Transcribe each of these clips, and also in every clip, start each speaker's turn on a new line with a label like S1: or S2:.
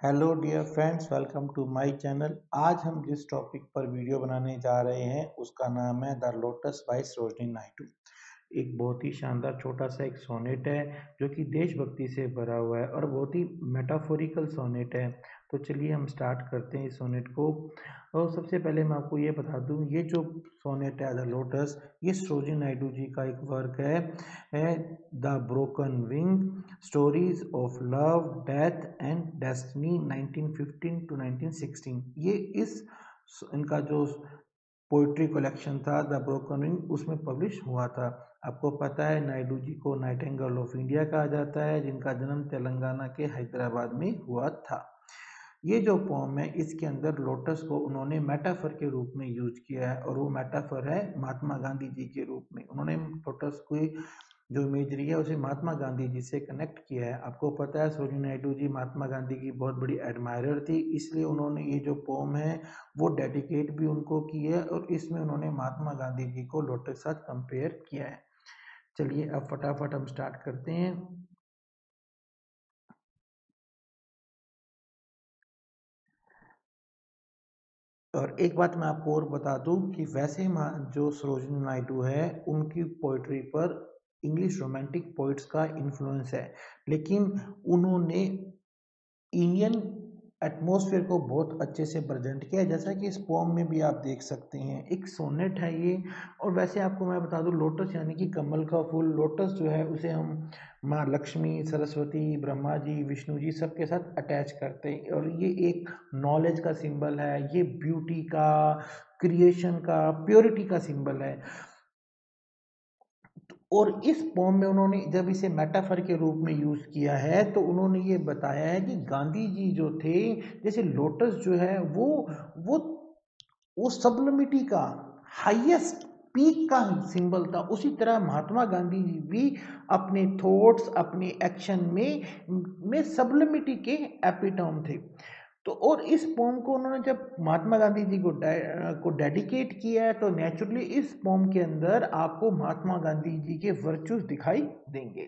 S1: Hello dear friends, welcome to my channel. आज हम जिस टॉपिक पर वीडियो बनाने जा रहे हैं उसका नाम है the Lotus by Sarojini Naidu. एक बहुत ही शानदार छोटा सा एक सोनेट है जो कि देशभक्ति से भरा हुआ है और बहुत ही मेटाफोरिकल सोनेट है। तो चलिए हम स्टार्ट करते हैं इस सोनेट को। और सबसे पहले मैं आपको ये बता दूं, ये जो सोनेट है द लोटस, ये सरोजिनी नायडू जी का एक वर्क है the broken wing, stories of love death and destiny 1915 to 1916। ये इस इनका जो पोइट्री कलेक्शन था द ब्रोकन विंग, उसमें पब्लिश हुआ था। आपको पता है नायडू जी को नाइटिंगेल ऑफ इंडिया कहा जाता है, जिनका जन्म तेलंगाना के हैदराबाद में हुआ था। ये जो पोम है इसके अंदर लोटस को उन्होंने मेटाफर के रूप में यूज किया है और वो मेटाफर है महात्मा गांधी जी के रूप में। उन्होंने लोटस को जो इमेजरी है उसे महात्मा गांधी जी से कनेक्ट किया है। आपको पता है सरोजिनी नायडू जी महात्मा गांधी की बहुत बड़ी एडमायरर थी, इसलिए उन्होंने ये जो पोम है वो डेडिकेट भी उनको की है और इसमें उन्होंने महात्मा गांधी जी को लोटस के साथ कंपेयर किया है। चलिए अब फटाफट हम स्टार्ट करते हैं। और एक बात मैं आपको और बता दूं कि वैसे जो सरोजिनी नायडू है उनकी पोइट्री पर इंग्लिश रोमांटिक पोइट्स का इन्फ्लुएंस है, लेकिन उन्होंने इंडियन एटमॉस्फेयर को बहुत अच्छे से प्रेजेंट किया है, जैसा कि इस पोम में भी आप देख सकते हैं। एक सोनेट है ये। और वैसे आपको मैं बता दूं, लोटस यानी कि कमल का फूल, लोटस जो है उसे हम माँ लक्ष्मी, सरस्वती, ब्रह्मा जी, विष्णु जी सबके साथ अटैच करते हैं और ये एक नॉलेज का सिंबल है, ये ब्यूटी का, क्रिएशन का, प्योरिटी का सिंबल है। और इस पोम में उन्होंने जब इसे मेटाफर के रूप में यूज किया है तो उन्होंने ये बताया है कि गांधी जी जो थे, जैसे लोटस जो है वो वो सब्लिमिटी का हाईएस्ट पीक का सिंबल था, उसी तरह महात्मा गांधी जी भी अपने थॉट्स, अपने एक्शन में सब्लिमिटी के एपिटोम थे। तो और इस पोम को उन्होंने जब महात्मा गांधी जी को डेडिकेट किया है तो नेचुरली इस पोम के अंदर आपको महात्मा गांधी जी के वर्चुस दिखाई देंगे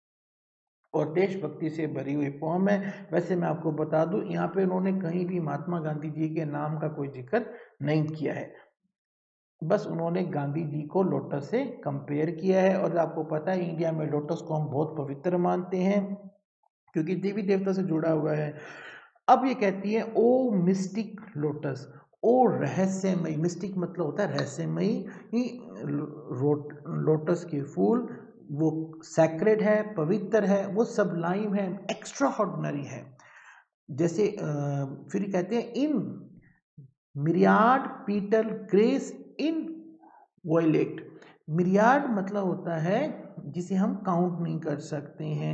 S1: और देशभक्ति से भरी हुई पोम है। वैसे मैं आपको बता दूं, यहाँ पे उन्होंने कहीं भी महात्मा गांधी जी के नाम का कोई जिक्र नहीं किया है, बस उन्होंने गांधी जी को लोटस से कंपेयर किया है। और आपको पता है इंडिया में लोटस को हम बहुत पवित्र मानते हैं क्योंकि देवी देवता से जुड़ा हुआ है। अब ये कहती है ओ मिस्टिक लोटस, ओ रहस्यमयी, मिस्टिक मतलब होता है रहस्यमयी ही लोटस के फूल, वो सैक्रेड है, पवित्र है, वो सबलाइम है, एक्स्ट्रा ऑर्डिनरी है। जैसे फिर कहते हैं इन मिरियाड पीटल ग्रेस इन वॉयलेट। मिरियाड मतलब होता है जिसे हम काउंट नहीं कर सकते हैं,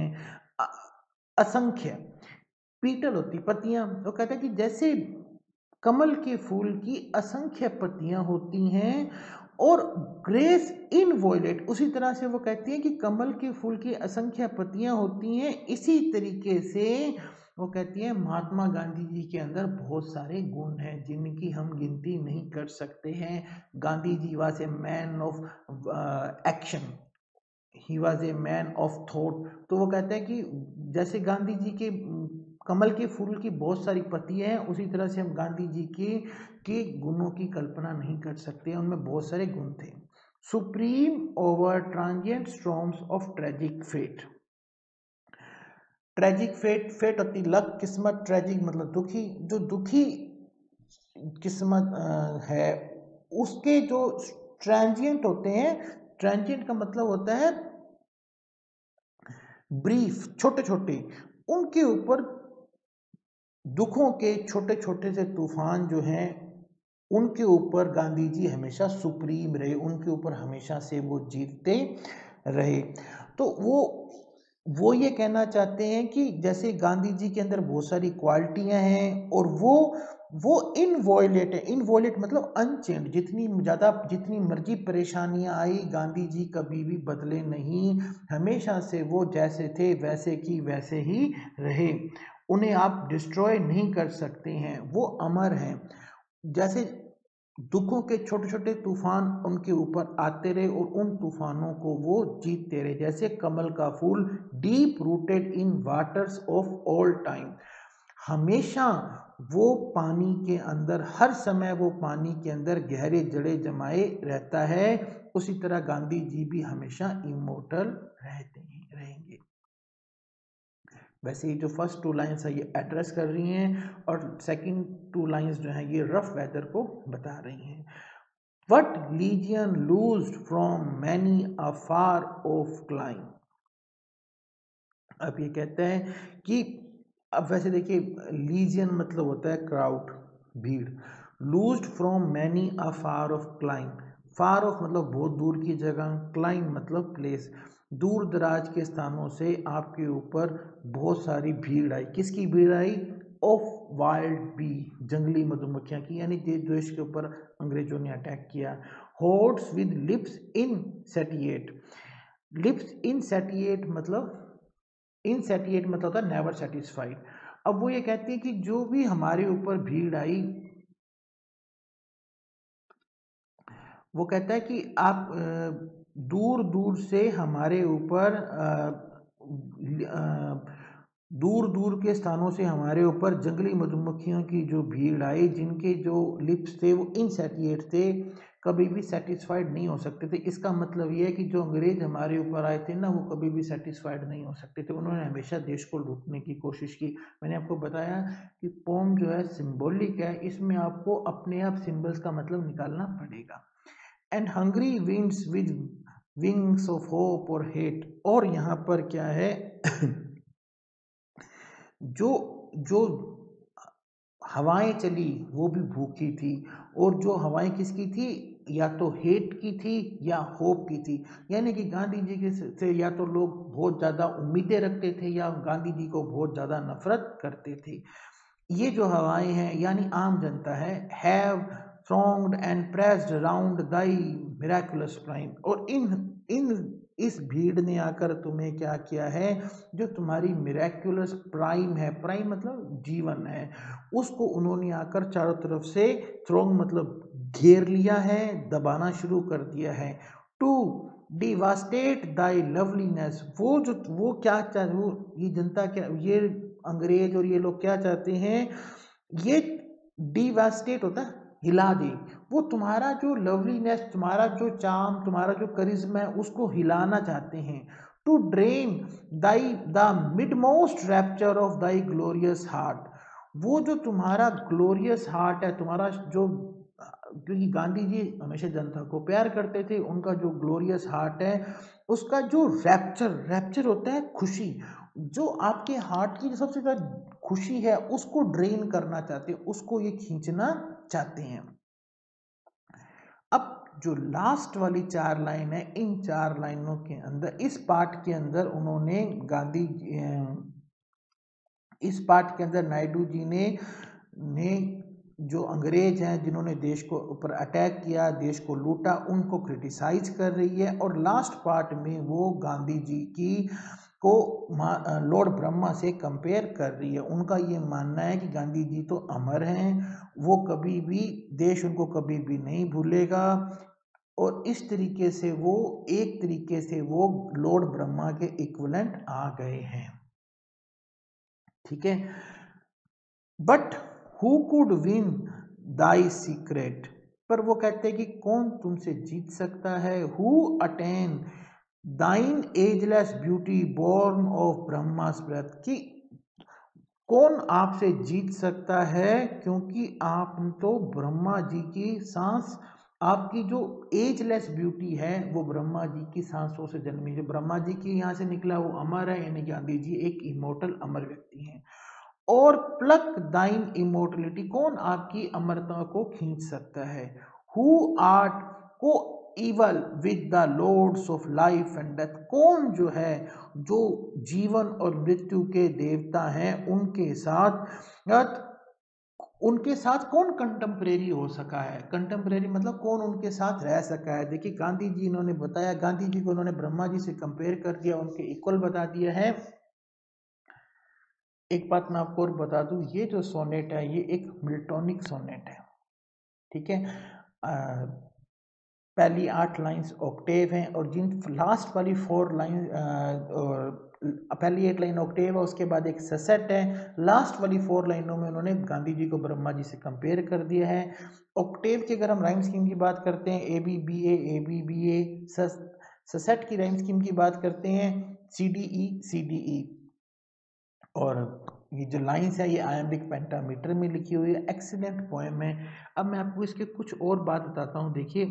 S1: असंख्य। पीटल होती पत्तियां, वो कहता है कि जैसे कमल के फूल की असंख्य पत्तियां होती हैं और ग्रेस इन वॉयलेट, उसी तरह से वो कहती है कि कमल के फूल की असंख्य पत्तियां होती हैं, इसी तरीके से वो कहती है महात्मा गांधी जी के अंदर बहुत सारे गुण हैं जिनकी हम गिनती नहीं कर सकते हैं। Gandhi ji was a man of action, he was a man of thought. तो वो कहते हैं कि जैसे गांधी जी के कमल के फूल की बहुत सारी पत्तियां हैं, उसी तरह से हम गांधी जी के गुणों की कल्पना नहीं कर सकते, उनमें बहुत सारे गुण थे। Supreme over transient storms of tragic fate. Tragic fate, fate होती लक, किस्मत, ट्रेजिक मतलब दुखी। जो दुखी किस्मत है उसके जो ट्रांजिएंट होते हैं, ट्रांजिएंट का मतलब होता है ब्रीफ, छोटे छोटे, उनके ऊपर दुखों के छोटे छोटे से तूफान जो हैं उनके ऊपर गांधी जी हमेशा सुप्रीम रहे, उनके ऊपर हमेशा से वो जीतते रहे। तो वो ये कहना चाहते हैं कि जैसे गांधी जी के अंदर बहुत सारी क्वालिटियां हैं और वो इनवॉयलेट है। इनवॉयलेट मतलब अनचेंज, जितनी ज़्यादा जितनी मर्जी परेशानियां आई गांधी जी कभी भी बदले नहीं, हमेशा से वो जैसे थे वैसे की वैसे ही रहे, उन्हें आप डिस्ट्रॉय नहीं कर सकते हैं, वो अमर हैं। जैसे दुखों के छोटे छोटे तूफान उनके ऊपर आते रहे और उन तूफानों को वो जीतते रहे, जैसे कमल का फूल deep rooted in waters of all time. हमेशा वो पानी के अंदर, हर समय वो पानी के अंदर गहरे जड़े जमाए रहता है। उसी तरह गांधी जी भी हमेशा इमोर्टल रहेंगे। वैसे ये जो फर्स्ट 2 लाइन्स है ये एड्रेस कर रही हैं और सेकंड 2 लाइन्स जो हैं ये रफ वेदर को बता रही हैं। What legion loosed from many a far off clime। अब ये कहते हैं कि अब वैसे देखिए लीजियन मतलब होता है क्राउड, भीड़। Loosed from many a far off clime, far off मतलब बहुत दूर की जगह, क्लाइम मतलब प्लेस, दूर दराज के स्थानों से आपके ऊपर बहुत सारी भीड़ आई। किसकी भीड़ आई? ऑफ वाइल्ड बी, जंगली मधुमक्खियां की, यानी देश के ऊपर अंग्रेजों ने अटैक किया। Hordes with lips insatiate, lips insatiate मतलब इनसेटिएट मतलब होता है नेवर सेटिस्फाइड। अब वो ये कहती है कि जो भी हमारे ऊपर भीड़ आई, वो कहता है कि आप दूर दूर से हमारे ऊपर दूर दूर के स्थानों से हमारे ऊपर जंगली मधुमक्खियों की जो भीड़ आई, जिनके जो लिप्स थे वो इनसेटिएट थे, कभी भी सेटिस्फाइड नहीं हो सकते थे। इसका मतलब ये है कि जो अंग्रेज हमारे ऊपर आए थे ना, वो कभी भी सेटिस्फाइड नहीं हो सकते थे, उन्होंने हमेशा देश को लूटने की कोशिश की। मैंने आपको बताया कि पोम जो है सिंबॉलिक है, इसमें आपको अपने आप सिंबल्स का मतलब निकालना पड़ेगा। And hungry winds with wings of hope और हेट, और यहाँ पर क्या है जो जो हवाएं चली वो भी भूखी थी, और जो हवाएं किसकी थी? या तो हेट की थी या होप की थी। यानी कि गांधी जी के से या तो लोग बहुत ज़्यादा उम्मीदें रखते थे या गांधी जी को बहुत ज़्यादा नफरत करते थे। ये जो हवाएं हैं यानी आम जनता है, have thronged and pressed round thy miraculous prime, और इन इस भीड़ ने आकर तुम्हें क्या किया है? जो तुम्हारी मिराक्युलस प्राइम है, प्राइम मतलब जीवन है, उसको उन्होंने आकर चारों तरफ से, थ्रोंग मतलब घेर लिया है, दबाना शुरू कर दिया है। टू डिवास्टेट दाई लवलीनेस, वो क्या चाह, वो ये जनता क्या, ये अंग्रेज और ये लोग क्या चाहते हैं? ये डिवास्टेट होता है हिला दे, वो तुम्हारा जो लवलीनेस, तुम्हारा जो चार्म, तुम्हारा जो करिश्मा है, उसको हिलाना चाहते हैं। To drain thy the midmost rapture of thy glorious heart, वो जो तुम्हारा ग्लोरियस हार्ट है, तुम्हारा जो, क्योंकि गांधी जी हमेशा जनता को प्यार करते थे, उनका जो ग्लोरियस हार्ट है, उसका जो रैप्चर, रैप्चर होता है खुशी, जो आपके हार्ट की जो सबसे ज्यादा खुशी है उसको ड्रेन करना चाहते हैं, उसको ये खींचना चाहते हैं। अब जो लास्ट वाली 4 लाइन है, इन 4 लाइनों के अंदर, इस पार्ट के अंदर उन्होंने इस पार्ट के अंदर नायडू जी ने जो अंग्रेज हैं जिन्होंने देश को ऊपर अटैक किया, देश को लूटा, उनको क्रिटिसाइज कर रही है। और लास्ट पार्ट में वो गांधी जी की को लॉर्ड ब्रह्मा से कंपेयर कर रही है। उनका ये मानना है कि गांधी जी तो अमर हैं, वो कभी भी, देश उनको कभी भी नहीं भूलेगा, और इस तरीके से वो, एक तरीके से वो लॉर्ड ब्रह्मा के इक्विवेलेंट आ गए हैं। ठीक है, but who could win thy secret, पर वो कहते हैं कि कौन तुमसे जीत सकता है? Who attain thine ageless beauty born of Brahma's breath, कि कौन आपसे जीत सकता है, क्योंकि आप तो ब्रह्मा जी की सांस, आपकी जो एजलेस ब्यूटी है वो ब्रह्मा जी की सांसों से जन्मी, जो ब्रह्मा जी की यहाँ से निकला वो अमर है, यानी गांधी जी एक इमोर्टल अमर व्यक्ति हैं। और प्लक दाइन इमोर्टलिटी, कौन आपकी अमरता को खींच सकता है? Who art coeval with the lords of life and death, कौन जो है, जो जीवन और मृत्यु के देवता हैं, उनके साथ कौन कंटेम्परेरी हो सका है? कंटेम्परेरी मतलब कौन उनके साथ रह सका है? देखिए गांधी जी इन्होंने बताया, गांधी जी को उन्होंने ब्रह्मा जी से कंपेयर कर दिया, उनके इक्वल बता दिया है। एक बात मैं आपको और बता दूं, ये जो सोनेट है ये एक मिल्टोनिक सोनेट है। ठीक है, पहली 8 लाइंस ऑक्टेव हैं, और जिन लास्ट वाली 4 लाइन पहली 8 लाइन ऑक्टेव है, उसके बाद एक ससेट है, लास्ट वाली 4 लाइनों में उन्होंने गांधी जी को ब्रह्मा जी से कंपेयर कर दिया है। ऑक्टेव की अगर हम राइम स्कीम की बात करते हैं, ए बी बी ए, ससेट की राइम स्कीम की बात करते हैं, सी डी ई। और ये जो लाइंस है ये आयम्बिक पेंटामीटर में लिखी हुई है, एक्सीलेंट पोएम है। अब मैं आपको इसके कुछ और बात बताता हूँ। देखिए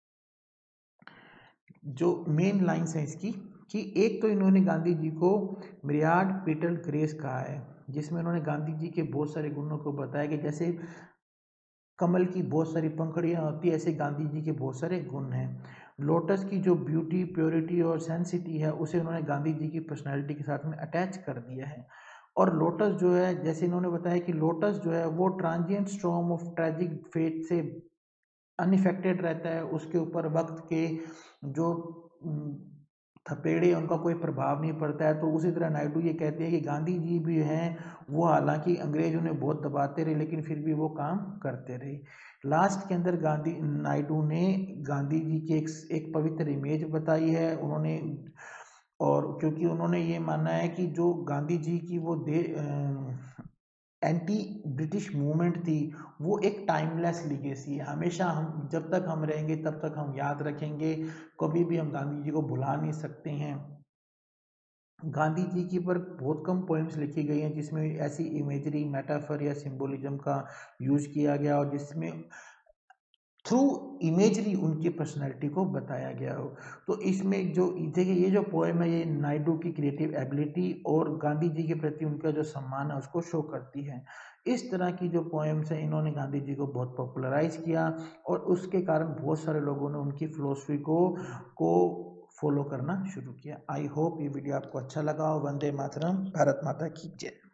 S1: जो मेन लाइंस हैं इसकी, कि एक तो इन्होंने गांधी जी को मिरियाड पीटल ग्रेस कहा है, जिसमें उन्होंने गांधी जी के बहुत सारे गुणों को बताया कि जैसे कमल की बहुत सारी पंखुड़ियाँ होती है, ऐसे गांधी जी के बहुत सारे गुण हैं। लोटस की जो ब्यूटी, प्योरिटी और सेंसिटी है, उसे उन्होंने गांधी जी की पर्सनैलिटी के साथ में अटैच कर दिया है। और लोटस जो है, जैसे इन्होंने बताया कि लोटस जो है वो transient storm of tragic fate से अनइफेक्टेड रहता है, उसके ऊपर वक्त के जो थपेड़े उनका कोई प्रभाव नहीं पड़ता है। तो उसी तरह नायडू ये कहते हैं कि गांधी जी भी हैं, वो हालांकि अंग्रेज उन्हें बहुत दबाते रहे लेकिन फिर भी वो काम करते रहे। लास्ट के अंदर नायडू ने गांधी जी की एक पवित्र इमेज बताई है उन्होंने, और क्योंकि उन्होंने ये माना है कि जो गांधी जी की वो एंटी ब्रिटिश मूवमेंट थी, वो एक टाइमलेस लीगेसी है। हमेशा हम जब तक हम रहेंगे तब तक हम याद रखेंगे, कभी भी हम गांधी जी को भुला नहीं सकते हैं। गांधी जी की पर बहुत कम पोएम्स लिखी गई हैं जिसमें ऐसी इमेजरी, मेटाफर या सिंबोलिज्म का यूज किया गया और जिसमें थ्रू इमेजरी उनकी पर्सनैलिटी को बताया गया हो। तो इसमें जो देखिए ये जो पोएम है ये नायडू की क्रिएटिव एबिलिटी और गांधी जी के प्रति उनका जो सम्मान है उसको शो करती है। इस तरह की जो पोएम्स हैं इन्होंने गांधी जी को बहुत पॉपुलराइज किया और उसके कारण बहुत सारे लोगों ने उनकी फिलोसफी को फॉलो करना शुरू किया। आई होप ये वीडियो आपको अच्छा लगा हो। वंदे मातरम, भारत माता की जय।